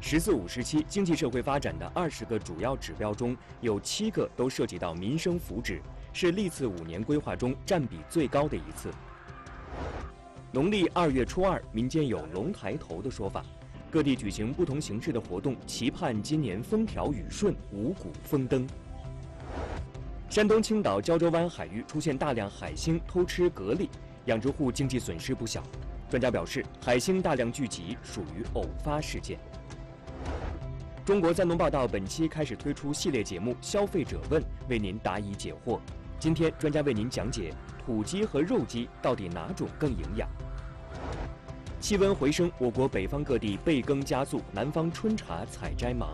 “十四五”时期经济社会发展的20个主要指标中，有7个都涉及到民生福祉，是历次5年规划中占比最高的一次。农历2月初2，民间有龙抬头的说法，各地举行不同形式的活动，期盼今年风调雨顺，五谷丰登。山东青岛胶州湾海域出现大量海星偷吃蛤蜊，养殖户经济损失不小。专家表示，海星大量聚集属于偶发事件。中国三农报道本期开始推出系列节目《消费者问》，为您答疑解惑。今天专家为您讲解土鸡和肉鸡到底哪种更营养。气温回升，我国北方各地备耕加速，南方春茶采摘忙。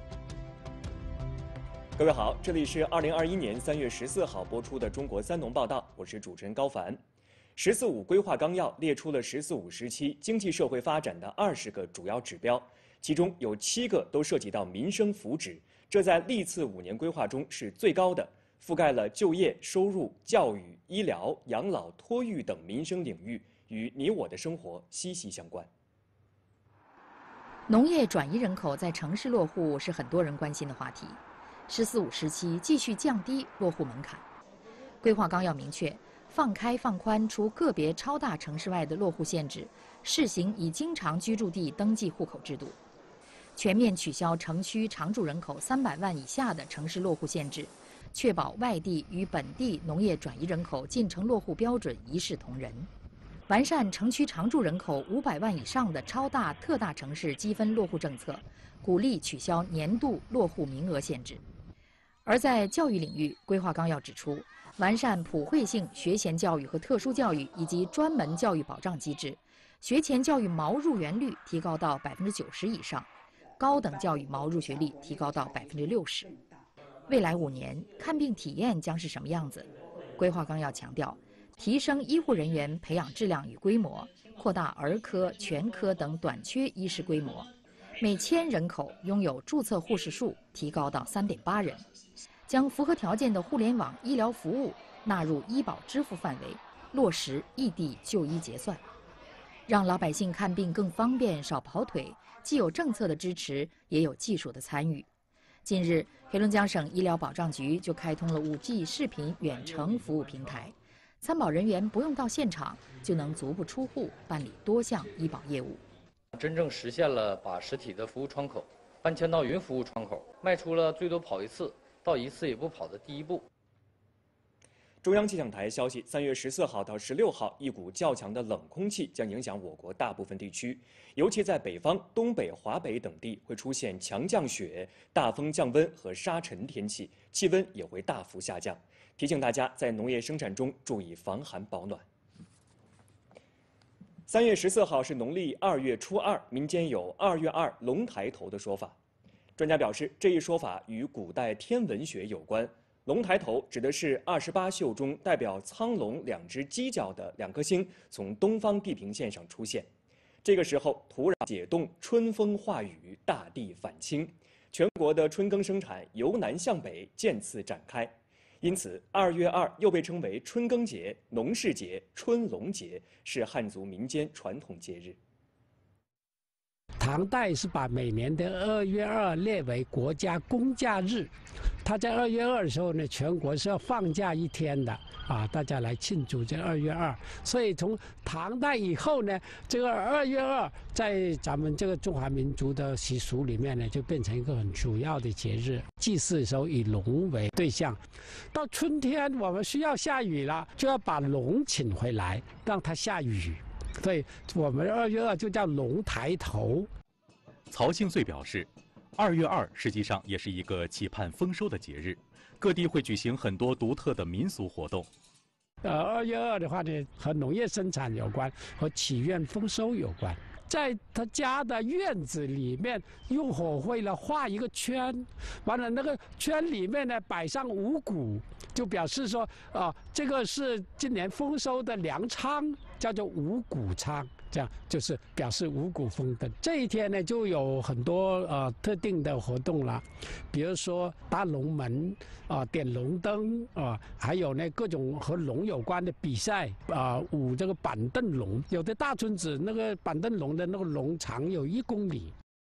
各位好，这里是2021年3月14号播出的《中国三农报道》，我是主持人高凡。“十四五”规划纲要列出了“十四五”时期经济社会发展的20个主要指标，其中有7个都涉及到民生福祉，这在历次5年规划中是最高的，覆盖了就业、收入、教育、医疗、养老、托育等民生领域，与你我的生活息息相关。 农业转移人口在城市落户是很多人关心的话题。“十四五”时期继续降低落户门槛。规划纲要明确，放开放宽除个别超大城市外的落户限制，试行以经常居住地登记户口制度，全面取消城区常住人口300万以下的城市落户限制，确保外地与本地农业转移人口进城落户标准一视同仁。完善城区常住人口500万以上的超大、特大城市积分落户政策，鼓励取消年度落户名额限制。而在教育领域，规划纲要指出，完善普惠性学前教育和特殊教育以及专门教育保障机制，学前教育毛入园率提高到90%以上，高等教育毛入学率提高到60%。未来5年，看病体验将是什么样子？规划纲要强调，提升医护人员培养质量与规模，扩大儿科、全科等短缺医师规模，每1000人口拥有注册护士数提高到3.8人，将符合条件的互联网医疗服务纳入医保支付范围，落实异地就医结算，让老百姓看病更方便，少跑腿，既有政策的支持，也有技术的参与。近日，黑龙江省医疗保障局就开通了5G 视频远程服务平台，参保人员不用到现场就能足不出户办理多项医保业务， 真正实现了把实体的服务窗口搬迁到云服务窗口，迈出了最多跑1次到1次也不跑的第一步。 中央气象台消息，3月14号到16号，一股较强的冷空气将影响我国大部分地区，尤其在北方、东北、华北等地会出现强降雪、大风降温和沙尘天气，气温也会大幅下降。提醒大家在农业生产中注意防寒保暖。3月14号是农历2月初2，民间有2月2龙抬头的说法。专家表示，这一说法与古代天文学有关。龙抬头指的是28宿中代表苍龙2只犄角的2颗星从东方地平线上出现，这个时候土壤解冻，春风化雨，大地返青，全国的春耕生产由南向北渐次展开。因此2月2又被称为春耕节、农事节、春龙节，是汉族民间传统节日。 唐代是把每年的2月2列为国家公假日，他在2月2的时候呢，全国是要放假1天的啊，大家来庆祝这2月2。所以从唐代以后呢，这个2月2在咱们这个中华民族的习俗里面呢，就变成一个很主要的节日。祭祀的时候以龙为对象，到春天我们需要下雨了，就要把龙请回来，让它下雨。所以我们2月2就叫龙抬头。 曹庆岁表示，2月2实际上也是一个期盼丰收的节日，各地会举行很多独特的民俗活动。 2月2的话呢，和农业生产有关，和祈愿丰收有关。在他家的院子里面用火绘了画一个圈，完了那个圈里面呢摆上五谷，就表示说这个是今年丰收的粮仓，叫做五谷仓，这样就是表示五谷丰登。这一天呢就有很多特定的活动啦，比如说搭龙门点龙灯还有呢各种和龙有关的比赛舞这个板凳龙，有的大村子那个板凳龙的那个龙长有1公里。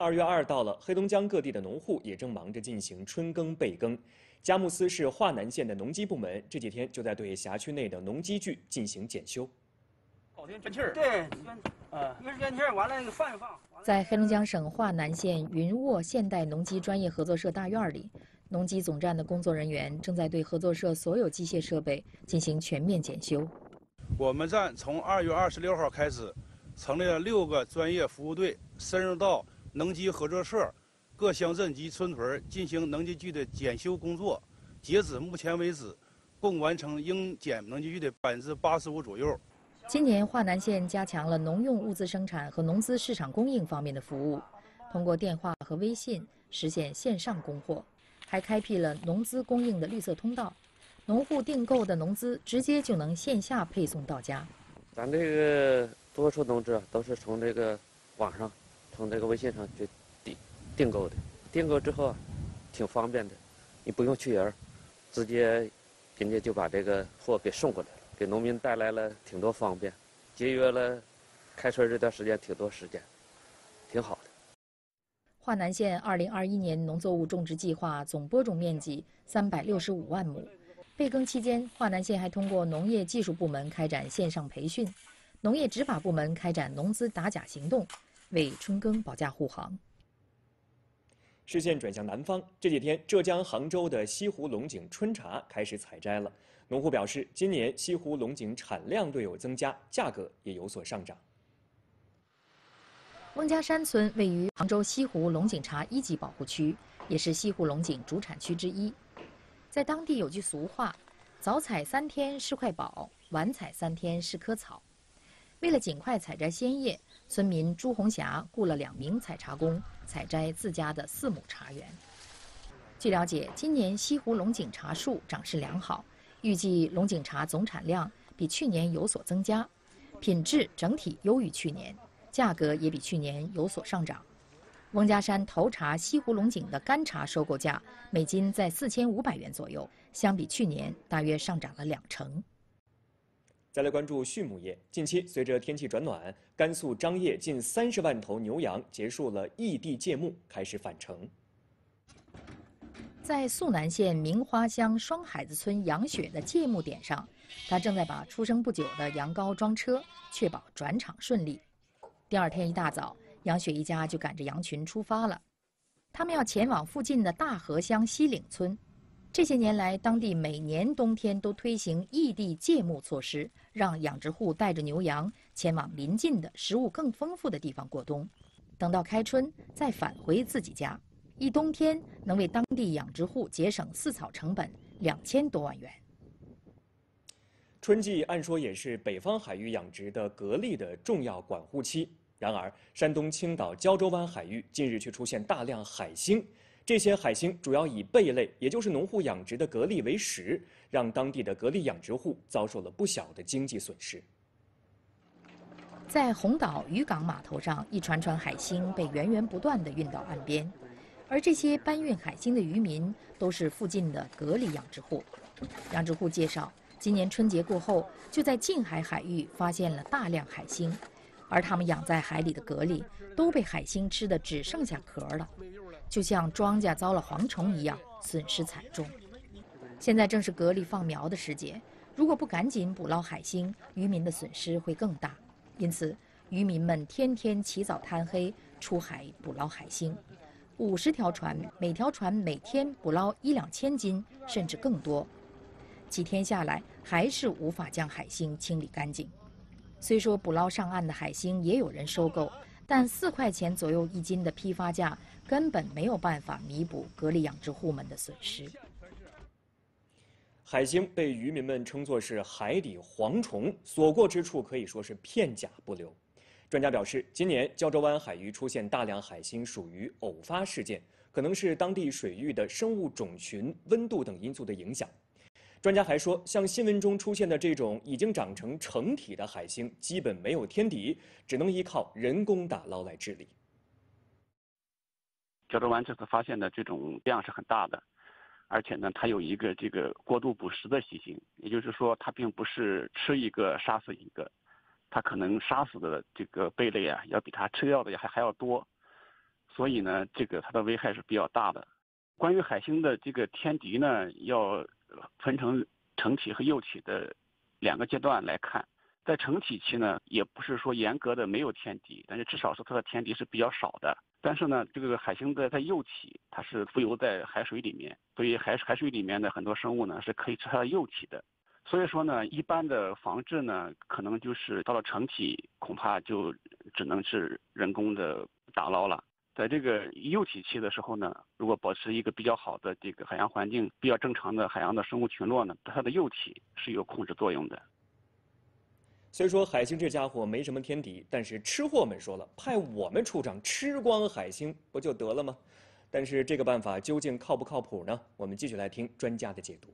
2月2到了，黑龙江各地的农户也正忙着进行春耕备耕。佳木斯市华南县的农机部门这几天就在对辖区内的农机具进行检修。 跑天圈气儿，对，一个是圈气儿，完了那个放一放。 在黑龙江省华南县云沃现代农机专业合作社大院里，农机总站的工作人员正在对合作社所有机械设备进行全面检修。 我们站从2月26号开始，成立了6个专业服务队，深入到农机合作社、各乡镇及村屯进行农机具的检修工作。截止目前为止，共完成应检农机具的85%左右。 今年华南县加强了农用物资生产和农资市场供应方面的服务，通过电话和微信实现线上供货，还开辟了农资供应的绿色通道，农户订购的农资直接就能线下配送到家。 咱这个多数农资都是从这个网上，从这个微信上就订购的，订购之后啊，挺方便的，你不用去人，直接人家就把这个货给送过来了，给农民带来了挺多方便，节约了开春这段时间挺多时间，挺好的。 华南县2021年农作物种植计划总播种面积365万亩。备耕期间，华南县还通过农业技术部门开展线上培训，农业执法部门开展农资打假行动，为春耕保驾护航。 视线转向南方，这几天浙江杭州的西湖龙井春茶开始采摘了。农户表示，今年西湖龙井产量略有增加，价格也有所上涨。 翁家山村位于杭州西湖龙井茶1级保护区，也是西湖龙井主产区之一。在当地有句俗话：“早采3天是块宝，晚采3天是棵草。”为了尽快采摘鲜叶，村民朱红霞雇了2名采茶工，采摘自家的4亩茶园。据了解，今年西湖龙井茶树长势良好，预计龙井茶总产量比去年有所增加，品质整体优于去年，价格也比去年有所上涨。翁家山头茶西湖龙井的干茶收购价每斤在4500元左右，相比去年大约上涨了2成。 再来关注畜牧业，近期随着天气转暖，甘肃张掖近30万头牛羊结束了异地借牧，开始返程。 在肃南县明花乡双海子村杨雪的借牧点上，他正在把出生不久的羊羔装车，确保转场顺利。第2天一大早，杨雪一家就赶着羊群出发了，他们要前往附近的大河乡西岭村。这些年来，当地每年冬天都推行异地借牧措施，让养殖户带着牛羊前往邻近的食物更丰富的地方过冬，等到开春再返回自己家。一冬天能为当地养殖户节省饲草成本2000多万元。 春季按说也是北方海域养殖的蛤蜊的重要管护期，然而山东青岛胶州湾海域近日却出现大量海星。这些海星主要以贝类，也就是农户养殖的蛤蜊为食，让当地的蛤蜊养殖户遭受了不小的经济损失。 在红岛渔港码头上，一船船海星被源源不断地运到岸边，而这些搬运海星的渔民都是附近的蛤蜊养殖户。养殖户介绍，今年春节过后，就在近海海域发现了大量海星，而他们养在海里的蛤蜊都被海星吃得只剩下壳了，就像庄稼遭了蝗虫一样，损失惨重。现在正是蛤蜊放苗的时节，如果不赶紧捕捞海星，渔民的损失会更大。因此，渔民们天天起早贪黑出海捕捞海星，50条船，每条船每天捕捞1-2千斤，甚至更多。几天下来，还是无法将海星清理干净。虽说捕捞上岸的海星也有人收购，但4块钱左右1斤的批发价根本没有办法弥补蛤蜊养殖户们的损失。 海星被渔民们称作是海底蝗虫，所过之处可以说是片甲不留。专家表示，今年胶州湾海域出现大量海星属于偶发事件，可能是当地水域的生物种群、温度等因素的影响。专家还说，像新闻中出现的这种已经长成成体的海星，基本没有天敌，只能依靠人工打捞来治理。 胶州湾这次发现的这种量是很大的，而且呢，它有一个这个过度捕食的习性，也就是说，它并不是吃一个杀死一个，它可能杀死的这个贝类啊，要比它吃掉的还要多， 所以呢，这个它的危害是比较大的。关于海星的这个天敌呢，要分成成体和幼体的2个阶段来看。在成体期呢，也不是说严格的没有天敌，但是至少是它的天敌是比较少的。但是呢，这个海星在幼体，它是浮游在海水里面，所以海水里面的很多生物呢是可以吃它的幼体的。所以说呢，一般的防治呢，可能就是到了成体，恐怕就只能是人工的打捞了。在这个幼体期的时候呢，如果保持一个比较好的这个海洋环境，比较正常的海洋的生物群落呢，它的幼体是有控制作用的。 虽说海星这家伙没什么天敌，但是吃货们说了，派我们出场吃光海星不就得了吗？但是这个办法究竟靠不靠谱呢？我们继续来听专家的解读。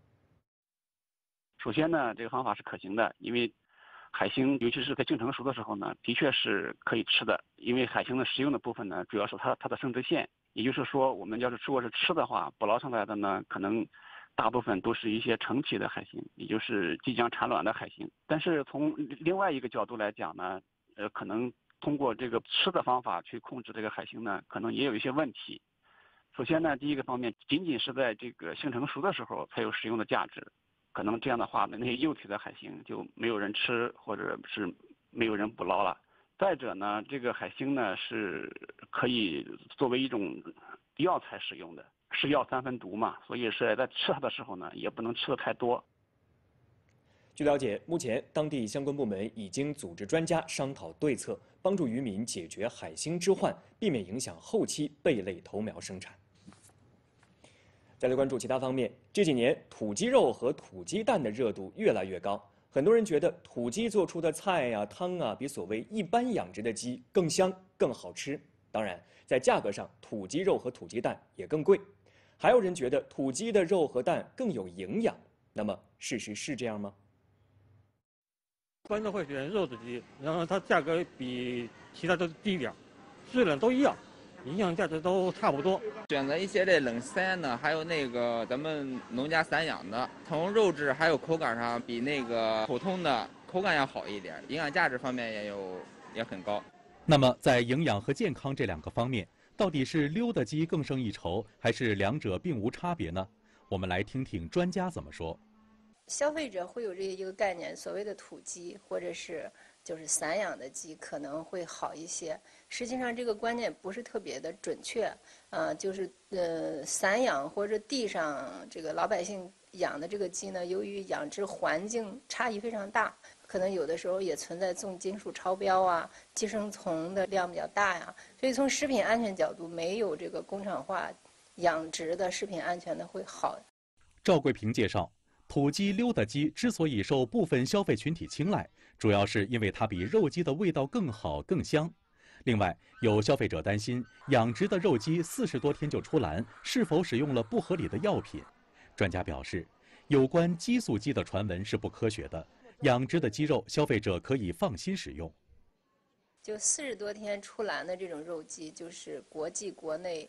首先呢，这个方法是可行的，因为海星尤其是在性成熟的时候呢，的确是可以吃的。因为海星的食用的部分呢，主要是它的生殖腺，也就是说，我们要是如果是吃的话，捕捞上来的呢，可能大部分都是一些成体的海星，也就是即将产卵的海星。但是从另外一个角度来讲呢，可能通过这个吃的方法去控制这个海星呢，可能也有一些问题。首先呢，第一个方面，仅仅是在这个性成熟的时候才有食用的价值。可能这样的话呢，那些幼体的海星就没有人吃，或者是没有人捕捞了。再者呢，这个海星呢是可以作为一种药材使用的，是药3分毒嘛，所以是在吃它的时候呢，也不能吃的太多。 据了解，目前当地相关部门已经组织专家商讨对策，帮助渔民解决海星之患，避免影响后期贝类头苗生产。再来关注其他方面，这几年土鸡肉和土鸡蛋的热度越来越高，很多人觉得土鸡做出的菜呀、汤啊，比所谓一般养殖的鸡更香、更好吃。当然，在价格上，土鸡肉和土鸡蛋也更贵。还有人觉得土鸡的肉和蛋更有营养，那么事实是这样吗？ 一般都会选肉的鸡，然后它价格比其他都低一点，质量都一样。营养价值都差不多， 选择一些这冷鲜的，还有那个咱们农家散养的，从肉质还有口感上比那个普通的口感要好一点，营养价值方面也很高。 那么在营养和健康这2个方面，到底是溜达鸡更胜一筹，还是两者并无差别呢？我们来听听专家怎么说。 消费者会有这一个概念，所谓的土鸡或者是就是散养的鸡可能会好一些。实际上这个观念不是特别的准确，就是散养或者地上这个老百姓养的这个鸡呢，由于养殖环境差异非常大，可能有的时候也存在重金属超标啊，寄生虫的量比较大呀，所以从食品安全角度，没有这个工厂化养殖的食品安全的会好。 赵桂平介绍，土鸡、溜达鸡之所以受部分消费群体青睐，主要是因为它比肉鸡的味道更好、更香。另外，有消费者担心养殖的肉鸡40多天就出栏，是否使用了不合理的药品？专家表示，有关激素鸡的传闻是不科学的，养殖的鸡肉消费者可以放心使用。 就40多天出栏的这种肉鸡，就是国际国内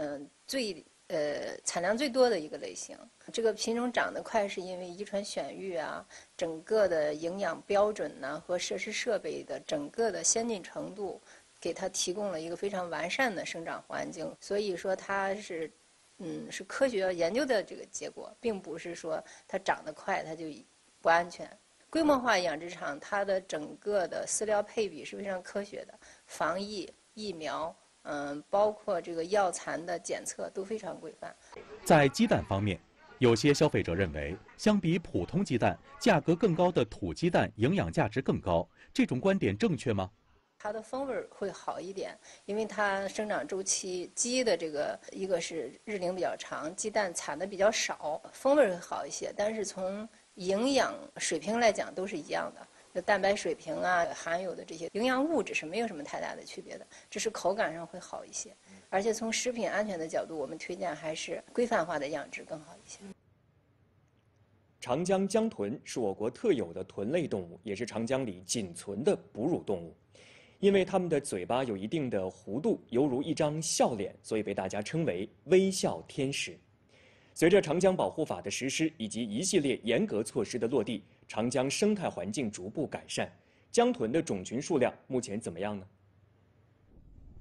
产量最多的一个类型。这个品种长得快，是因为遗传选育啊，整个的营养标准呢和设施设备的整个的先进程度，给它提供了一个非常完善的生长环境。所以说它是科学研究的这个结果，并不是说它长得快它就不安全。规模化养殖场它的整个的饲料配比是非常科学的，防疫、疫苗。包括这个药残的检测都非常规范。 在鸡蛋方面，有些消费者认为，相比普通鸡蛋，价格更高的土鸡蛋营养价值更高，这种观点正确吗？ 它的风味会好一点，因为它生长周期，鸡的这个一个是日龄比较长，鸡蛋产的比较少，风味会好一些。但是从营养水平来讲，都是一样的。蛋白水平啊，含有的这些营养物质是没有什么太大的区别的，只是口感上会好一些。而且从食品安全的角度，我们推荐还是规范化的养殖更好一些。 长江江豚是我国特有的豚类动物，也是长江里仅存的哺乳动物。因为它们的嘴巴有一定的弧度，犹如一张笑脸，所以被大家称为微笑天使。随着长江保护法的实施以及一系列严格措施的落地，长江生态环境逐步改善，江豚的种群数量目前怎么样呢？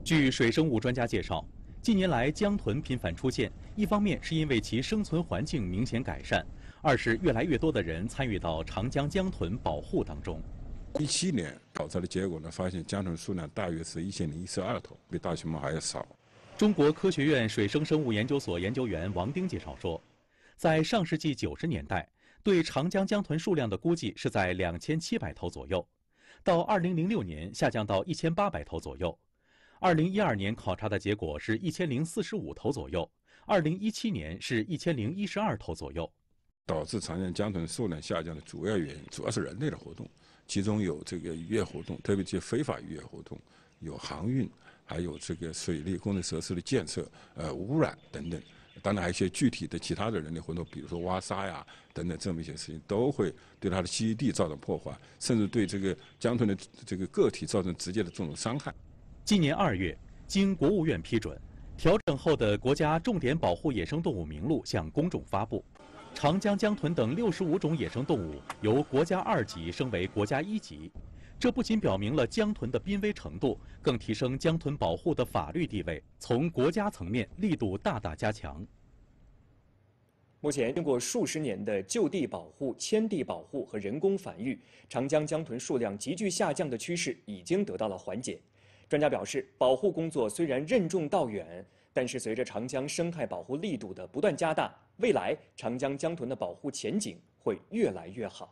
据水生物专家介绍，近年来江豚频繁出现，一方面是因为其生存环境明显改善，二是越来越多的人参与到长江江豚保护当中。 17年考察的结果呢，发现江豚数量大约是1012头，比大熊猫还要少。 中国科学院水生生物研究所研究员王丁介绍说，在上世纪90年代，对长江江豚数量的估计是在2700头左右，到2006年下降到1800头左右。2012年考察的结果是1045头左右，2017年是1012头左右。 导致长江江豚数量下降的主要原因，主要是人类的活动，其中有这个渔业活动，特别是非法渔业活动，有航运，还有这个水利工程设施的建设、污染等等。当然还有一些具体的其他的人类活动，比如说挖沙呀等等，这么一些事情都会对它的栖息地造成破坏，甚至对这个江豚的这个个体造成直接的这种伤害。 今年2月，经国务院批准，调整后的国家重点保护野生动物名录向公众发布。长江江豚等65种野生动物由国家2级升为国家1级，这不仅表明了江豚的濒危程度，更提升江豚保护的法律地位，从国家层面力度大大加强。 目前，经过数十年的就地保护、迁地保护和人工繁育，长江江豚数量急剧下降的趋势已经得到了缓解。专家表示，保护工作虽然任重道远，但是随着长江生态保护力度的不断加大，未来长江江豚的保护前景会越来越好。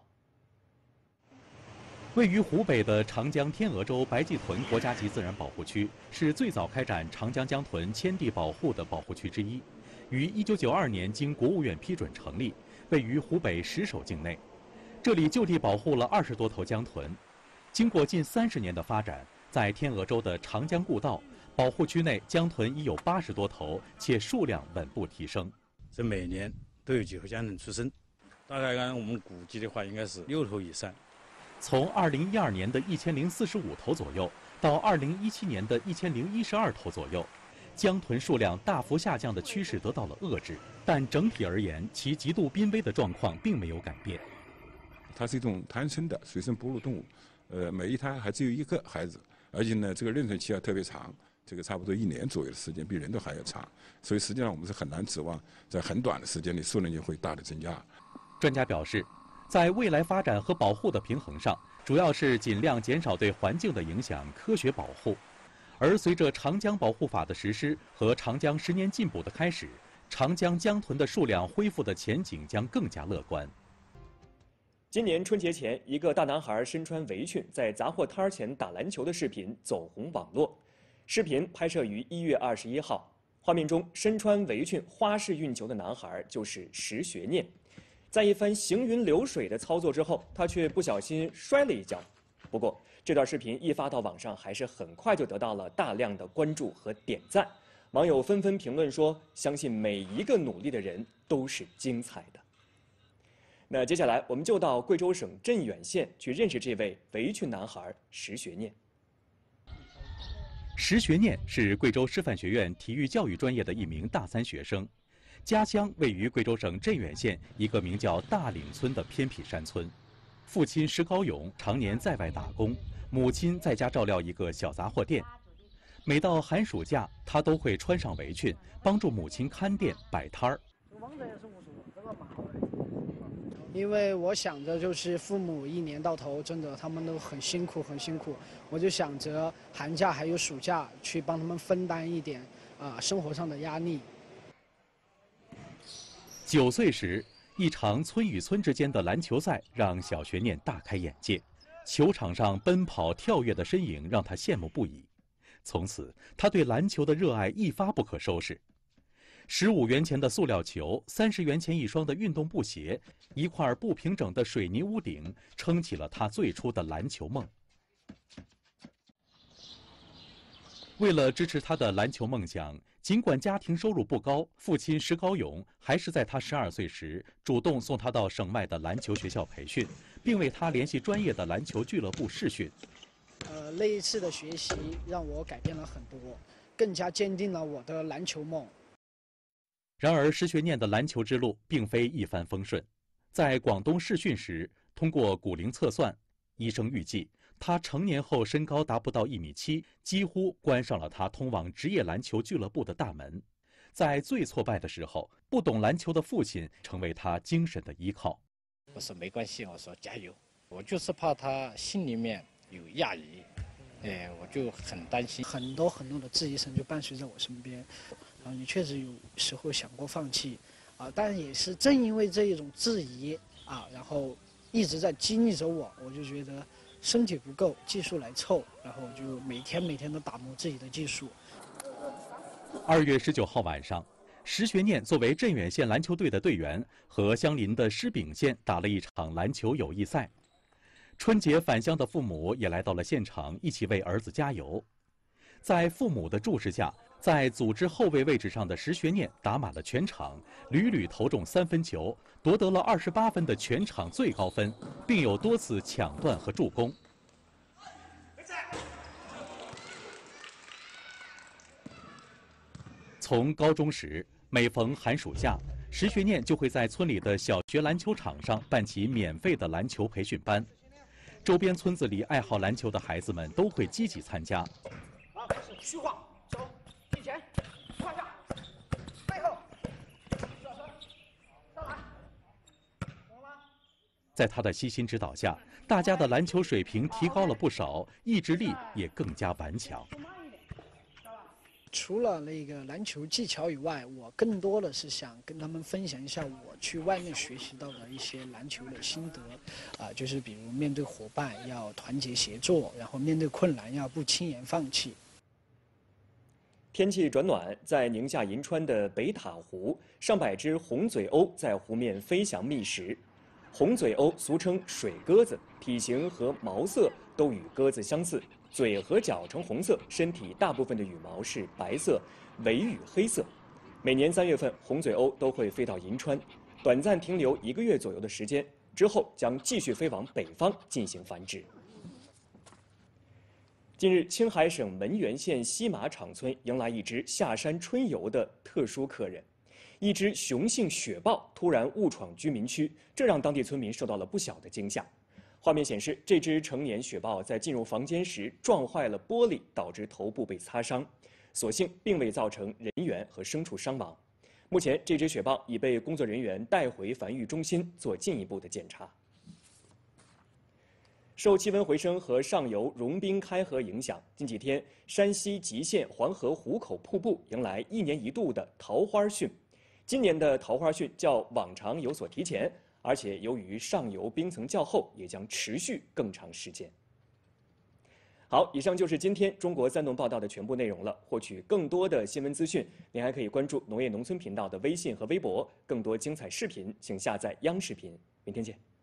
位于湖北的长江天鹅洲白鳍豚国家级自然保护区是最早开展长江江豚迁地保护的保护区之一，于1992年经国务院批准成立，位于湖北石首境内。这里就地保护了20多头江豚。经过近30年的发展，在天鹅洲的长江故道保护区内，江豚已有80多头，且数量稳步提升。 这每年都有几头江豚出生，大概按我们估计的话，应该是6头以上。 从2012年的1045头左右，到2017年的1012头左右，江豚数量大幅下降的趋势得到了遏制，但整体而言，其极度濒危的状况并没有改变。 它是一种胎生的水生哺乳动物，每一胎还只有1个孩子，而且呢，这个妊娠期要特别长，这个差不多1年左右的时间，比人都还要长，所以实际上我们是很难指望在很短的时间里数量就会大的增加。 专家表示，在未来发展和保护的平衡上，主要是尽量减少对环境的影响，科学保护。而随着长江保护法的实施和长江10年进补的开始，长江江豚的数量恢复的前景将更加乐观。 今年春节前，一个大男孩身穿围裙在杂货摊前打篮球的视频走红网络。视频拍摄于1月21号，画面中身穿围裙花式运球的男孩就是石学念。在一番行云流水的操作之后，他却不小心摔了一跤。不过，这段视频一发到网上，还是很快就得到了大量的关注和点赞。网友纷纷评论说：“相信每一个努力的人都是精彩的。”那接下来，我们就到贵州省镇远县去认识这位围裙男孩石学念。 石学念是贵州师范学院体育教育专业的一名大3学生，家乡位于贵州省镇远县一个名叫大岭村的偏僻山村。父亲石高勇常年在外打工，母亲在家照料一个小杂货店。每到寒暑假，他都会穿上围裙，帮助母亲看店摆摊儿。 因为我想着就是父母1年到头真的他们都很辛苦，我就想着寒假还有暑假去帮他们分担一点生活上的压力。 9岁时，一场村与村之间的篮球赛让小学念大开眼界，球场上奔跑跳跃的身影让他羡慕不已。从此，他对篮球的热爱一发不可收拾。15元钱的塑料球，30元钱一双的运动布鞋，一块不平整的水泥屋顶，撑起了他最初的篮球梦。为了支持他的篮球梦想，尽管家庭收入不高，父亲石高勇还是在他12岁时主动送他到省外的篮球学校培训，并为他联系专业的篮球俱乐部试训。 那一次的学习让我改变了很多，更加坚定了我的篮球梦。 然而，石学念的篮球之路并非一帆风顺。在广东试训时，通过骨龄测算，医生预计他成年后身高达不到1.7米，几乎关上了他通往职业篮球俱乐部的大门。在最挫败的时候，不懂篮球的父亲成为他精神的依靠。 我说没关系，我说加油，我就是怕他心里面有压抑，我就很担心。 很多的质疑声就伴随在我身边，然后你确实有时候想过放弃，但也是正因为这一种质疑然后一直在激励着我，我就觉得身体不够，技术来凑，然后就每天都打磨自己的技术。 2月19号晚上，石学念作为镇远县篮球队的队员，和相邻的施秉县打了一场篮球友谊赛。春节返乡的父母也来到了现场，一起为儿子加油。在父母的注视下，在组织后卫位置上的石学念打满了全场，屡屡投中3分球，夺得了28分的全场最高分，并有多次抢断和助攻。从高中时，每逢寒暑假，石学念就会在村里的小学篮球场上办起免费的篮球培训班。周边村子里爱好篮球的孩子们都会积极参加。 好，开始虚晃，走，进前，胯下，背后，小声，上来，懂了吗？ 在他的悉心指导下，大家的篮球水平提高了不少，意志力也更加顽强。 除了那个篮球技巧以外，我更多的是想跟他们分享一下我去外面学习到的一些篮球的心得，就是比如面对伙伴要团结协作，然后面对困难要不轻言放弃。 天气转暖，在宁夏银川的北塔湖，上百只红嘴鸥在湖面飞翔觅食。红嘴鸥俗称水鸽子，体型和毛色都与鸽子相似。嘴和脚呈红色，身体大部分的羽毛是白色，尾羽黑色。每年3月份，红嘴鸥都会飞到银川，短暂停留1个月左右的时间，之后将继续飞往北方进行繁殖。近日，青海省门源县西马场村迎来一只下山春游的特殊客人，一只雄性雪豹突然误闯居民区，这让当地村民受到了不小的惊吓。画面显示，这只成年雪豹在进入房间时撞坏了玻璃，导致头部被擦伤，所幸并未造成人员和牲畜伤亡。目前，这只雪豹已被工作人员带回繁育中心做进一步的检查。受气温回升和上游融冰开河影响，近几天山西吉县黄河湖口瀑布迎来1年1度的桃花汛。今年的桃花汛较往常有所提前，而且由于上游冰层较厚，也将持续更长时间。好，以上就是今天中国3农报道的全部内容了。获取更多的新闻资讯，您还可以关注农业农村频道的微信和微博。更多精彩视频，请下载央视频。明天见。